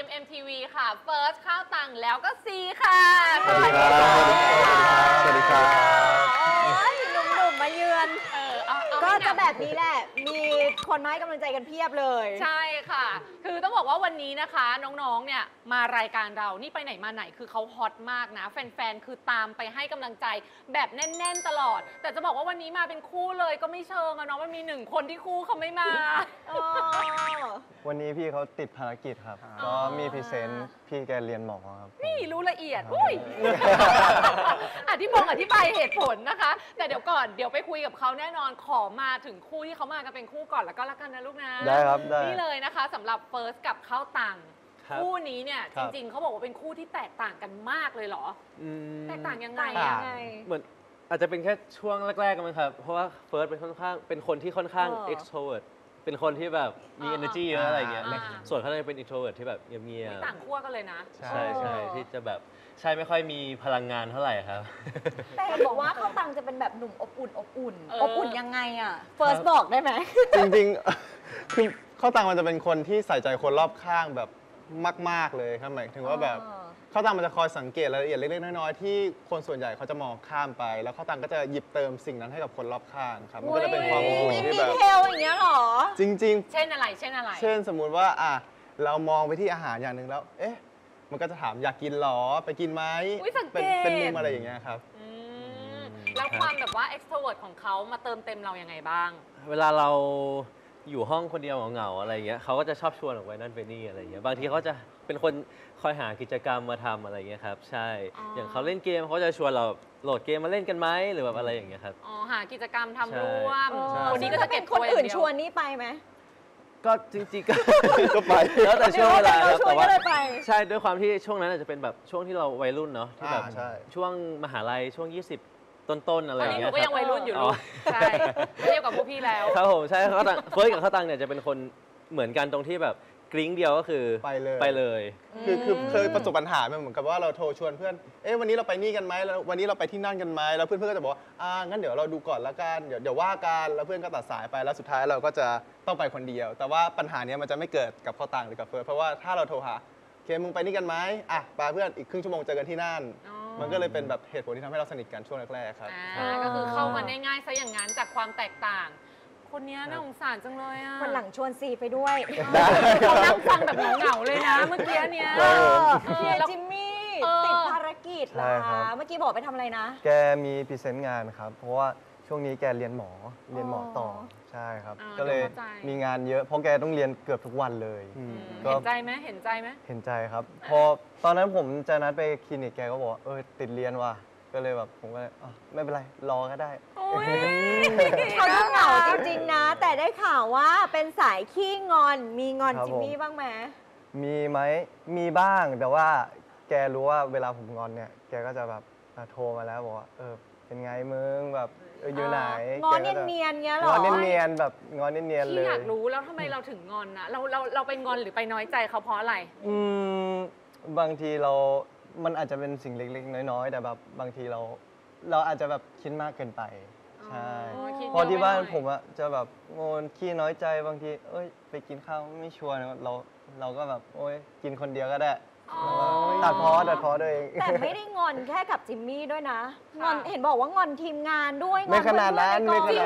MMTV ค่ะ First ข้าวตังแล้วก็ซีค่ะสวัสดีครับสวัสดีครับหนุ่มๆมาเยือนก็จะแบบนี้แหละมีคนมาให้กำลังใจกันเพียบเลยใช่ค่ะคือต้องบอกว่าวันนี้นะคะน้องๆเนี่ยมารายการเรานี่ไปไหนมาไหนคือเขาฮอตมากนะแฟนๆคือตามไปให้กำลังใจแบบแน่นๆตลอดแต่จะบอกว่าวันนี้มาเป็นคู่เลยก็ไม่เชิงอะเนาะมันมีหนึ่งคนที่คู่เขาไม่มาวันนี้พี่เขาติดภารกิจครับก็มีพรีเซนต์พี่แกเรียนหมอครับนี่รู้ละเอียดอุ้ยอธิบายเหตุผลนะคะแต่เดี๋ยวก่อนเดี๋ยวไปคุยกับเขาแน่นอนขอมาถึงคู่ที่เขามากันเป็นคู่ก่อนแล้วก็แล้วกันนะลูกนะได้ครับได้นี่เลยนะคะสำหรับเฟิร์สกับข้าวตังคู่นี้เนี่ยจริงๆเขาบอกว่าเป็นคู่ที่แตกต่างกันมากเลยเหรอแตกต่างยังไงเหมือนอาจจะเป็นแค่ช่วงแรกๆกันมั้งครับเพราะว่าเฟิร์สเป็นคนที่ค่อนข้าง extrovert เป็นคนที่แบบมี energy เยอะอะไรเงี้ยส่วนเขาจะเป็น introvert ที่แบบเงียบๆต่างขั้วกันเลยนะใช่ที่จะแบบใช่ไม่ค่อยมีพลังงานเท่าไหร่ครับแต่บอกว่าข้าวตังจะเป็นแบบหนุ่มอบอุ่นยังไงอ่ะเฟิร์สบอกได้ไหมจริงๆคือข้าวตังมันจะเป็นคนที่ใส่ใจคนรอบข้างแบบมากๆเลยครับหมายถึงว่าแบบข้าวตังมันจะคอยสังเกตรายละเอียดเล็กๆน้อยๆที่คนส่วนใหญ่เขาจะมองข้ามไปแล้วข้าวตังก็จะหยิบเติมสิ่งนั้นให้กับคนรอบข้างครับมันก็จะเป็นความอบอุ่นที่แบบดีเทลอย่างเงี้ยหรอจริงๆเช่นอะไรเช่นสมมุติว่าเรามองไปที่อาหารอย่างหนึ่งแล้วเอ๊ะมันก็จะถามอยากกินหรอไปกินไหมเป็นมุมอะไรอย่างเงี้ยครับแล้วความแบบว่า extrovert ของเขามาเติมเต็มเรายังไงบ้างเวลาเราอยู่ห้องคนเดียวเหงาๆอะไรเงี้ยเขาก็จะชอบชวนออกไปนั่นไปนี่อะไรเงี้ยบางทีเขาจะเป็นคนคอยหากิจกรรมมาทำอะไรเงี้ยครับใช่อย่างเขาเล่นเกมเขาจะชวนเราโหลดเกมมาเล่นกันไหมหรือแบบอะไรอย่างเงี้ยครับหากิจกรรมทำร่วมคนนี้ก็จะเก็บคนอื่นชวนนี่ไปไหมก็จริงๆก็ไปแล้วแต่ช่วงเวลาแต่ว่าใช่ด้วยความที่ช่วงนั้นอาจจะเป็นแบบช่วงที่เราวัยรุ่นเนาะที่แบบช่วงมหาลัยช่วง20ต้นๆอะไรอย่างเงี้ยก็ยังวัยรุ่นอยู่ลูกใช่เทียบกับพวกพี่แล้วครับผมใช่เขาตังเฟิร์สกับเขาตังเนี่ยจะเป็นคนเหมือนกันตรงที่แบบกริ้งเดียวก็คือไปเลยคือเคยประสบปัญหาเหมือนกับว่าเราโทรชวนเพื่อนวันนี้เราไปนี่กันไหมแล้ววันนี้เราไปที่นั่นกันไหมแล้วเพื่อนก็จะบอกว่างั้นเดี๋ยวเราดูก่อนละกันเดี๋ยวว่ากันแล้วเพื่อนก็ตัดสายไปแล้วสุดท้ายเราก็จะต้องไปคนเดียวแต่ว่าปัญหานี้มันจะไม่เกิดกับข้าวตังหรือกับเฟิร์สเพราะว่าถ้าเราโทรหาเคมึงไปนี่กันไหมไปเพื่อนอีกครึ่งชั่วโมงเจอกันที่นั่นมันก็เลยเป็นแบบเหตุผลที่ทำให้เราสนิทกันช่วงแรกๆครับก็คือเข้ากันได้ง่ายซะอย่างนั้นจากความแตกต่างคนนี้น่าสงสารจังเลยคนหลังชวนซีไปด้วยเขานั่งฟังแบบเหงาๆเลยนะเมื่อกี้เนี้ยจิมมี่ติดภารกิจนะคะเมื่อกี้บอกไปทำอะไรนะแกมีพรีเซนต์งานครับเพราะว่าช่วงนี้แกเรียนหมอต่อใช่ครับก็เลยมีงานเยอะเพราะแกต้องเรียนเกือบทุกวันเลยเห็นใจไหมเห็นใจครับพอตอนนั้นผมจะนัดไปคลินิกแกก็บอกติดเรียนว่ะก็เลยแบบผมก็ไม่เป็นไรรอก็ได้เขาดูเหงาจริงๆนะแต่ได้ข่าวว่าเป็นสายขี้งอนมีงอนจิมมี่บ้างไหมมีไหมมีบ้างแต่ว่าแกรู้ว่าเวลาผมงอนเนี่ยแกก็จะแบบโทรมาแล้วบอกว่าเป็นไงมึงแบบอยู่ไหนงอนเนียนๆเงี้ยหรองอนเนียนๆแบบงอนเนียนๆเลยพี่อยากรู้แล้วทำไมเราถึงงอนนะเราไปงอนหรือไปน้อยใจเขาเพราะอะไรบางทีมันอาจจะเป็นสิ่งเล็กๆน้อยๆแต่แบบบางทีเราอาจจะแบบคิดมากเกินไปใช่พอที่บ้านผมจะแบบงอนขี้น้อยใจบางทีไปกินข้าวไม่ชวนเราก็แบบกินคนเดียวก็ได้ตัดพอตัวเองแต่ไม่ได้งอนแค่กับจิมมี่ด้วยนะงอนเห็นบอกว่างอนทีมงานด้วยไม่ขนาดนั้นนี่ง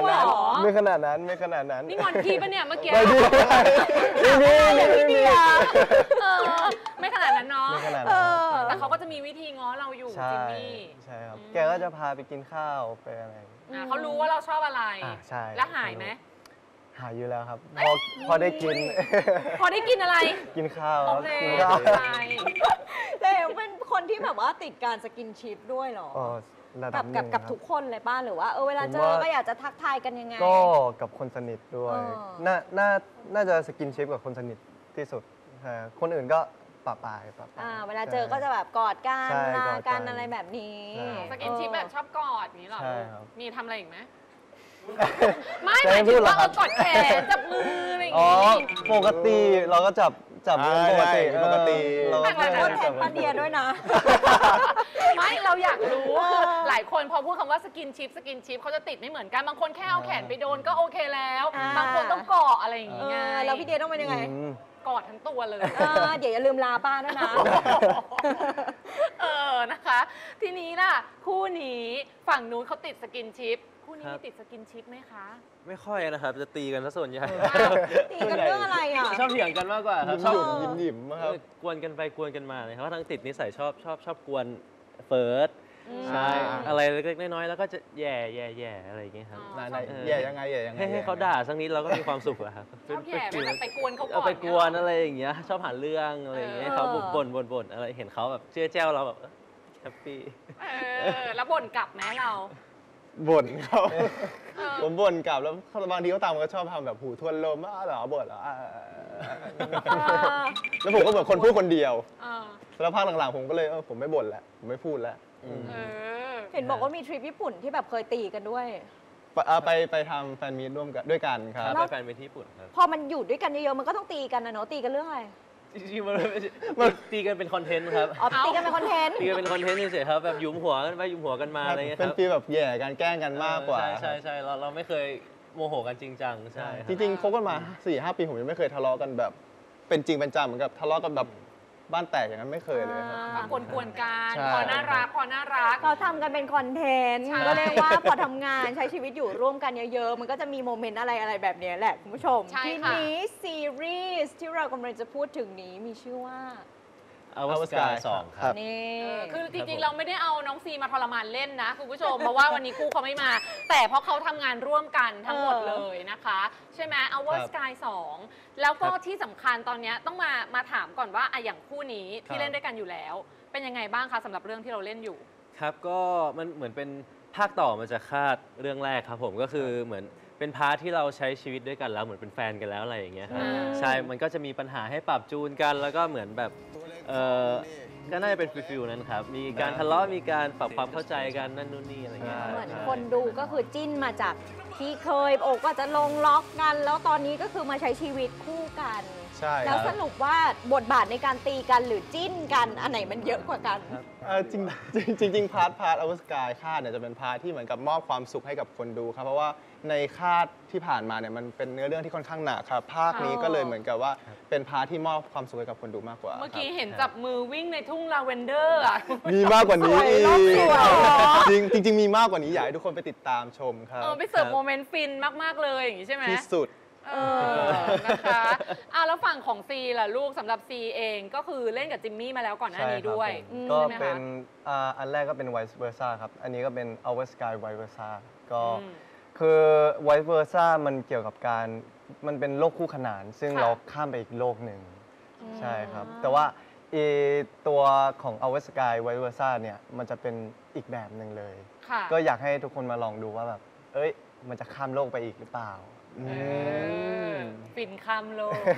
อนพี่ปะเนี่ยเมื่อกี้ไม่ไม่ขนาดนั้นเนาะแต่เขาก็จะมีวิธีง้อเราอยู่จิมมี่ใช่ครับแกก็จะพาไปกินข้าวไปอะไรเขารู้ว่าเราชอบอะไรใช่แล้วหายไหมหายอยู่แล้วครับพอได้กินอะไรกินข้าวแต่เป็นคนที่แบบว่าติดการสกินชิปด้วยหรอกับทุกคนเลยป้าหรือว่าเวลาเจอก็อยากจะทักทายกันยังไงก็กับคนสนิทด้วยน่าจะสกินชิปกับคนสนิทที่สุดคนอื่นก็ปะปายเวลาเจอก็จะแบบกอดกันลากันอะไรแบบนี้สกินชิปแบบชอบกอดนี้หรอมีทำอะไรอีกไหมไม่หมายถึงว่ากอดแขนจับมืออะไรอย่างงี้ปกติเราก็จับจับมือปกติปกติเราก็โทษแทนป้าเดียด้วยนะไม่เราอยากรู้คือหลายคนพอพูดคำว่าสกินชิปเขาจะติดไม่เหมือนกันบางคนแค่เอาแขนไปโดนก็โอเคแล้ว บางคนต้องเกาะอะไรอย่างเอเงี้ยอแล้วพี่เดียต้องเป็นยังไงกอดทั้งตัวเลยเดี๋ยวอย่าลืมลาป้าด้วยนะนะคะ ทีนี้ล่ะคู่นี้ฝั่งนู้นเขาติดสกินชิปคู่นี้มีติดสกินชิปไหมคะไม่ค่อยนะครับ จะตีกันซะส่วนใหญ่ตีกันเรื่องอะไรอ่ะชอบเถียงกันมากกว่าครับหยิมๆครับกวนกันไปกวนกันมาเลยครับว่าทั้งติดนิสัยชอบกวนเฟิร์สใช่อะไรเล็กๆน้อยๆแล้วก็จะแย่อะไรอย่างเงี้ยครับไหนๆแย่ยังไงแย่ยังไงให้เขาด่าสักนิดเราก็มีความสุขอะครับชอบแย่แบบไปกวนเขาก่เอาอนไปกวนอะไรอย่างเงี้ยชอบหาเรื่องอะไรอย่างเงี้ยเขาบ่นอะไรเห็นเขาแบบเจ้าเราแบบแฮปปี้แล้วบ่นกลับไหมเราบ่นเขาผมบ่นกลับแล้วบางทีเขาตามก็ชอบทำแบบหูทวนลมเหรอบ่นเหรอแล้วผมก็เหมือนคนพูดคนเดียวแล้วภาคหลังๆผมก็เลยผมไม่บ่นแล้วผมไม่พูดแล้วเห็นบอกว่ามีทริปญี่ปุ่นที่แบบเคยตีกันด้วยไปทำแฟนมีตร่วมกันด้วยกันครับไปแฟนไปที่ญี่ปุ่นครับพอมันอยู่ด้วยกันเยอะๆมันก็ต้องตีกันนะเนาะตีกันเรื่องอะไรจริงๆตีกันเป็นคอนเทนต์ครับอ๋อตีกันเป็นคอนเทนต์ตีกันเป็นคอนเทนต์เฉยๆครับแบบหยุมหัวกันไปหยุมหัวกันมาอะไรเงี้ยคเป็รันบฟีลแบบแย่กันแกล้งกันมากกว่าใช่เราไม่เคยโมโหกันจริงจังใช่ครับจริงๆคบกันมา 4-5 ปีผมยังไม่เคยทะเลาะกันแบบ เป็นจริงเป็นจังเหมือนกับทะเลาะกันแบบบ้านแตกอย่างนั้นไม่เคยเลยครับกวนๆกันใช่พอน่ารักเขาทำกันเป็นคอนเทนต์ใช่ก็เรียกว่าพอทำงานใช้ชีวิตอยู่ร่วมกันเยอะๆ มันก็จะมีโมเมนต์อะไรแบบนี้แหละคุณผู้ชมใช่ทีค่ะนี้ซีรีส์ที่เรากำลังจะพูดถึงนี้มีชื่อว่า Our Sky 2 ครับนี่คือจริงๆ เราไม่ได้เอาน้องซีมาทรมานเล่นนะคุณผู้ชม เพราะว่าวันนี้คู่เขาไม่มา แต่เพราะเขาทำงานร่วมกันทั้งหมดเลยนะคะ ใช่ไหม Our Sky 2 แล้วก็ที่สำคัญตอนนี้ต้องมาถามก่อนว่าอย่างคู่นี้ที่เล่นด้วยกันอยู่แล้ว เป็นยังไงบ้างคะสำหรับเรื่องที่เราเล่นอยู่ครับก็มันเหมือนเป็นภาคต่อมาจากคาดเรื่องแรกครับผมก็คือเหมือนเป็นพาร์ทที่เราใช้ชีวิตด้วยกันแล้วเหมือนเป็นแฟนกันแล้วอะไรอย่างเงี้ยครับใช่มันก็จะมีปัญหาให้ปรับจูนกันแล้วก็เหมือนแบบก็น่าจะเป็นฟิลนั้นครับมีการทะเลาะมีการปรับความเข้าใจกันนั่นนู่นนี่อะไรเงี้ยเหมือนคนดูก็คือจิ้นมาจากที่เคยโอกก็จะลงล็อกกัน แล้วตอนนี้ก็คือมาใช้ชีวิตคู่กันใช่คแล้วรับสรุปว่าบทบาทในการตีกันหรือจิ้นกันอันไหนมันเยอะกว่ากันจริงพาร์ทอวสกายคาดเนี่ยจะเป็นพาร์ทที่เหมือนกับมอบความสุขให้กับคนดูครับเพราะว่าในคาดที่ผ่านมาเนี่ยมันเป็นเนื้อเรื่องที่ค่อนข้างหนักครับภาคนี้ก็เลยเหมือนกับว่าเป็นพาร์ทที่มอบความสุขให้กับคนดูมากกว่าเมื่อกี้ครับเห็นจับมือวิ่งในทุ่งลาเวนเดอร์อะมีมากกว่านี้อีสวยโลกสวยจริงมีมากกว่านี้อยากให้ทุกคนไปติดตามชมครับไปเสิร์ฟโมเมนต์ฟินมากๆเลยอย่างนี้ใช่ไหมที่สุดนะคะแล้วฝั่งของซีล่ะลูกสำหรับซีเองก็คือเล่นกับจิมมี่มาแล้วก่อนหน้านี้ด้วยก็ใช่ไหมคะเป็นอันแรกก็เป็น vice versa ครับ อันนี้ก็เป็น Our Sky vice versa ก็คือ vice versa มันเกี่ยวกับการมันเป็นโลกคู่ขนาน ซึ่งเราข้ามไปอีกโลกหนึ่งใช่ครับ แต่ว่าตัวของ Our Sky vice versa เนี่ยมันจะเป็นอีกแบบหนึ่งเลยค่ะก็อยากให้ทุกคนมาลองดูว่าแบบมันจะข้ามโลกไปอีกหรือเปล่าฟินข้ามโลก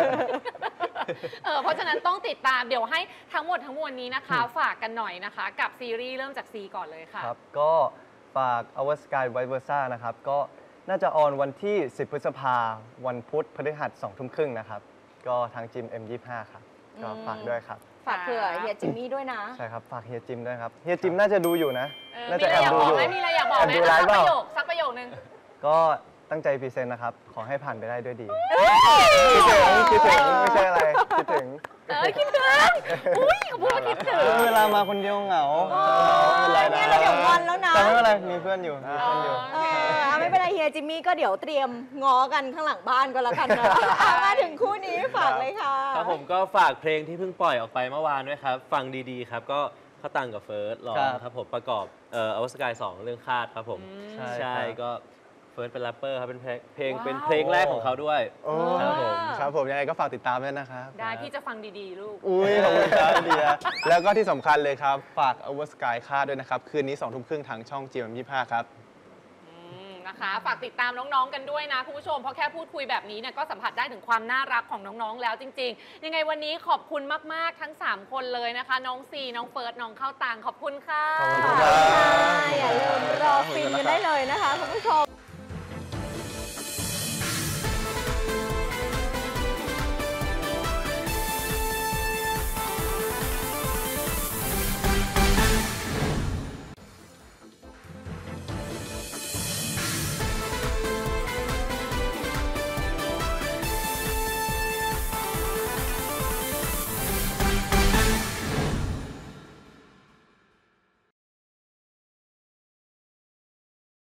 เพราะฉะนั้นต้องติดตามเดี๋ยวให้ทั้งหมดทั้งมวลนี้นะคะ ฝากกันหน่อยนะคะ กับซีรีส์เริ่มจากซีก่อนเลยค่ะครับ ก็ฝาก Our Sky vice versa นะครับ ก็น่าจะออนวันที่ 10 พฤษภาวันพุธพฤหัส 20:30 น. นะครับ ก็ทางจิม M25 ครับ ก็ฝากด้วยครับฝากเผื่อเฮียจิมมี่ด้วยนะใช่ครับ ฝากเฮียจิมด้วยครับ เฮียจิมน่าจะดูอยู่นะ น่ามีจะอะไรแอบอยากดูบอกอยู่ไหมมีอะไรอยากบอกไหมแอบดูไลฟ์เปล่าสักประโยคนึงก็ตั้งใจพรีเซนต์นะครับ ขอให้ผ่านไปได้ด้วยดีคิดถึงไม่ใช่อะไร คิดถึงคิดถึงอุ้ยเขาพูดว่าคิดถึงเวลามาคนเดียวเหงาเนี่ยเราเดี๋ยวงอนแล้วนะแต่ไม่เป็นไร มีเพื่อนอยู่ มีเพื่อนอยู่ไม่เป็นไรเฮียจิมมี่ก็เดี๋ยวเตรียมง้อกันข้างหลังบ้านก็แล้วกันนะมาถึงคู่นี้ฝากเลยค่ะครับผมก็ฝากเพลงที่เพิ่งปล่อยออกไปเมื่อวานด้วยครับ ฟังดีๆครับ ก็เขาตังกับเฟิร์สร้องครับผมประกอบOur Sky 2 เรื่องคาดครับผม ใช่ก็เฟิร์สเป็นแรปเปอร์ครับเป็นเพลงเป็นเพลงแรกของเขาด้วยครับผมยังไงก็ฝากติดตามด้วยนะครับได้พี่จะฟังดีๆ ลูกอุ้ยขอบคุณครับเดียแล้วก็ที่สำคัญเลยครับ ฝาก Our Sky ค่าด้วยนะครับ คืนนี้ 20:30 ทางช่อง GM25 ครับนะคะฝากติดตามน้องๆกันด้วยนะคุณผู้ชมเพราะแค่พูดคุยแบบนี้เนี่ยก็สัมผัสได้ถึงความน่ารักของน้องๆแล้วจริงๆยังไงวันนี้ขอบคุณมากๆทั้ง 3 คนเลยนะคะน้องซีน้องเฟิร์สน้องเข้าตังขอบคุณค่ะขอบคุณครับอย่าลืมรอฟินกันได้เลยนะคะคุณผู้ชม